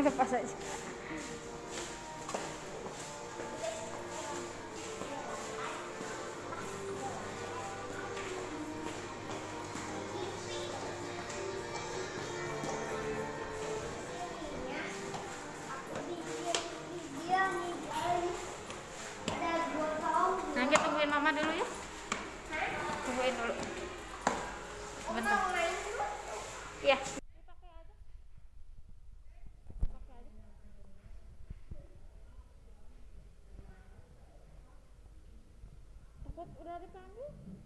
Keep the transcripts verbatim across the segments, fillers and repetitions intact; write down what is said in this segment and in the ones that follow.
Lepas aja. Nah, kita tungguin mama dulu ya. Tungguin dulu. Bentar. Iya. Takut udah dipanggil.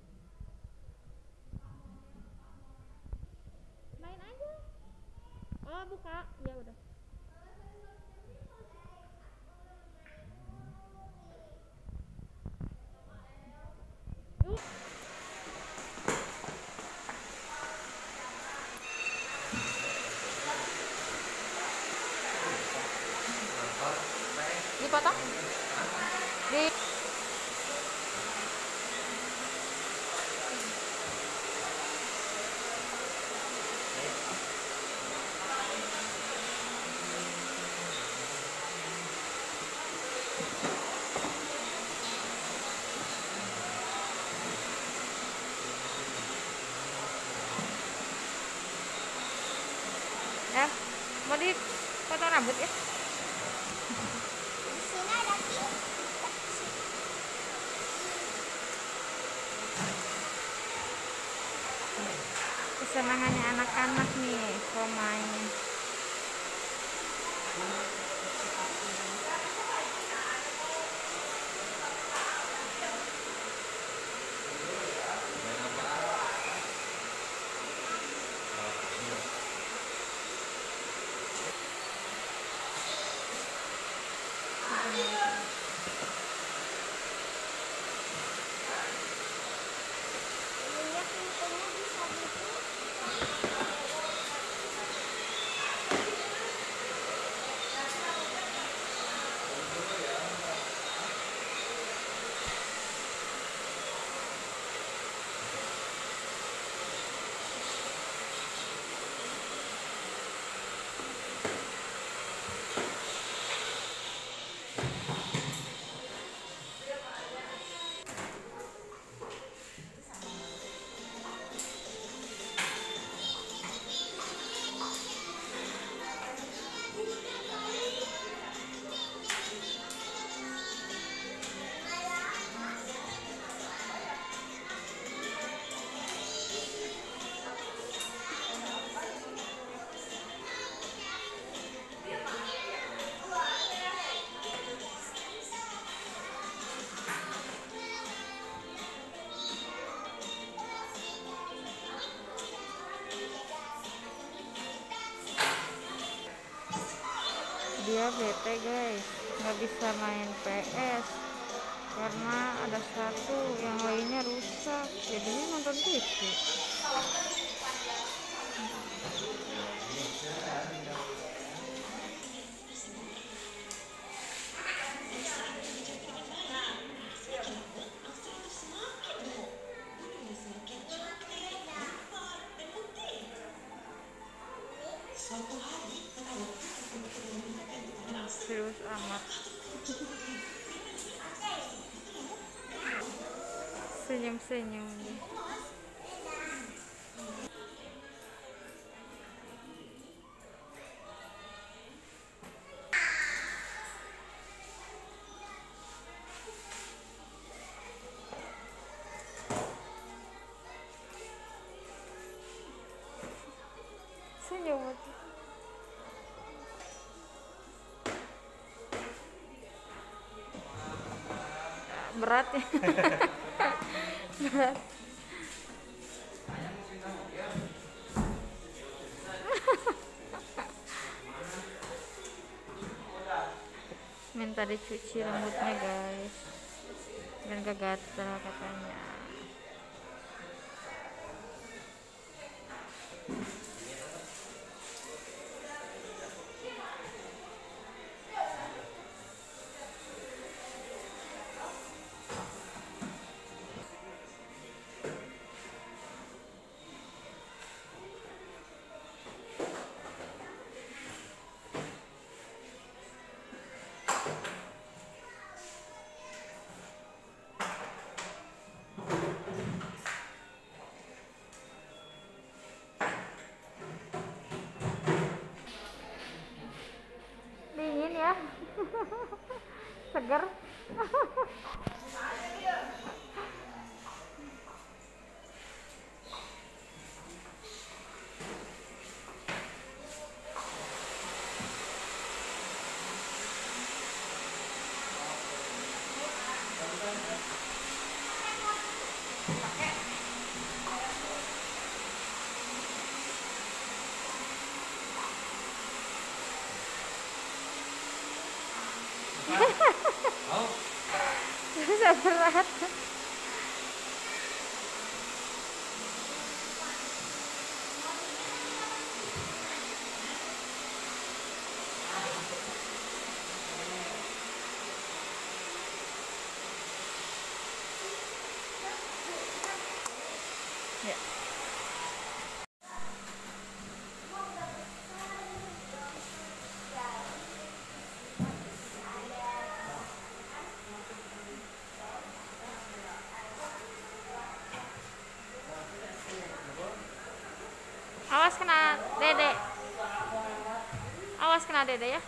Main aja. Oh, buka. Ya udah. Yuk. Dipotong? Di Ya, mau dipotong rambut ya? Kesenangannya anak-anak nih kalau main. Dia bete guys, nggak bisa main P S karena ada satu yang lainnya rusak, jadinya nonton T V. Serius amat. Senyum-senyum. Senyum. Berat ya. Berat. Minta dicuci rambutnya guys, dan gak gatel katanya. Seger. Bisa berat. Ya. Awas kena dede. Awas kena dede ya.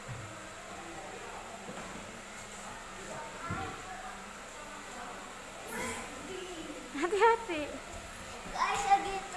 Hati-hati. Guys, gitu.